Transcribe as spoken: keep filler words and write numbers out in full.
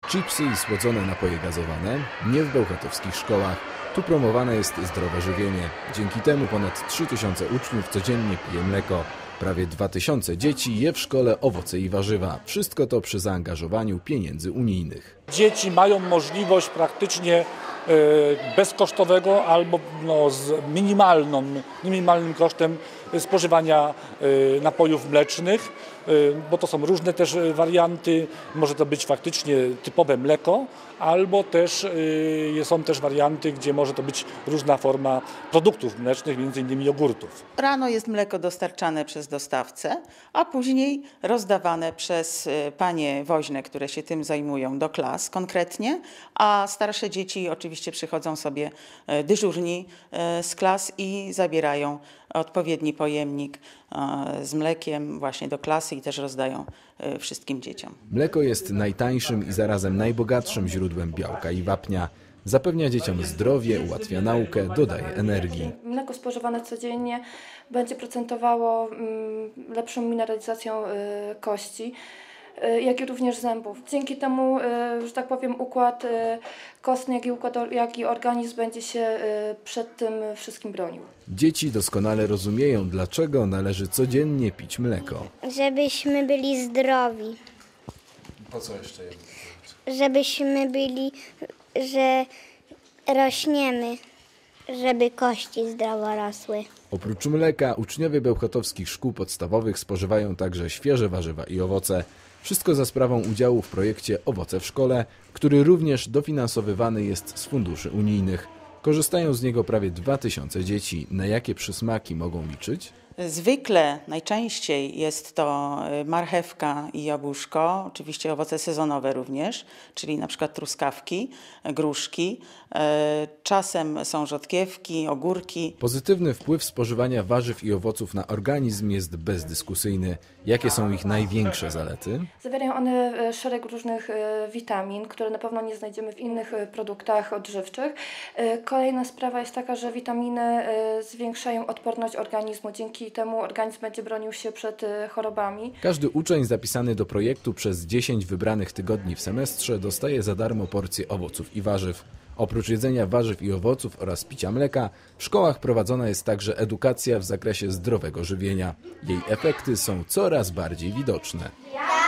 Chipsy i słodzone napoje gazowane nie w bełchatowskich szkołach. Tu promowane jest zdrowe żywienie. Dzięki temu ponad trzy tysiące uczniów codziennie pije mleko. Prawie dwa tysiące dzieci je w szkole owoce i warzywa. Wszystko to przy zaangażowaniu pieniędzy unijnych. Dzieci mają możliwość praktycznie bezkosztowego albo no, z minimalną, minimalnym kosztem spożywania napojów mlecznych, bo to są różne też warianty. Może to być faktycznie typowe mleko, albo też są też warianty, gdzie może to być różna forma produktów mlecznych, między innymi jogurtów. Rano jest mleko dostarczane przez dostawcę, a później rozdawane przez panie woźne, które się tym zajmują, do klas konkretnie, a starsze dzieci oczywiście przychodzą sobie dyżurni z klas i zabierają odpowiedni pojemnik z mlekiem właśnie do klasy i też rozdają wszystkim dzieciom. Mleko jest najtańszym i zarazem najbogatszym źródłem białka i wapnia. Zapewnia dzieciom zdrowie, ułatwia naukę, dodaje energii. Mleko spożywane codziennie będzie procentowało lepszą mineralizacją kości, jak i również zębów. Dzięki temu, że tak powiem, układ kostny, jak i, układ, jak i organizm będzie się przed tym wszystkim bronił. Dzieci doskonale rozumieją, dlaczego należy codziennie pić mleko. Żebyśmy byli zdrowi. Po co jeszcze jedno? Żebyśmy byli, że rośniemy, żeby kości zdrowo rosły. Oprócz mleka uczniowie bełchatowskich szkół podstawowych spożywają także świeże warzywa i owoce. Wszystko za sprawą udziału w projekcie Owoce w szkole, który również dofinansowywany jest z funduszy unijnych. Korzystają z niego prawie dwa tysiące dzieci. Na jakie przysmaki mogą liczyć? Zwykle, najczęściej jest to marchewka i jabłuszko, oczywiście owoce sezonowe również, czyli na przykład truskawki, gruszki, czasem są rzodkiewki, ogórki. Pozytywny wpływ spożywania warzyw i owoców na organizm jest bezdyskusyjny. Jakie są ich największe zalety? Zawierają one szereg różnych witamin, które na pewno nie znajdziemy w innych produktach odżywczych. Kolejna sprawa jest taka, że witaminy zwiększają odporność organizmu. Dzięki temu organizm będzie bronił się przed chorobami. Każdy uczeń zapisany do projektu przez dziesięć wybranych tygodni w semestrze dostaje za darmo porcję owoców i warzyw. Oprócz jedzenia warzyw i owoców oraz picia mleka, w szkołach prowadzona jest także edukacja w zakresie zdrowego żywienia. Jej efekty są coraz bardziej widoczne.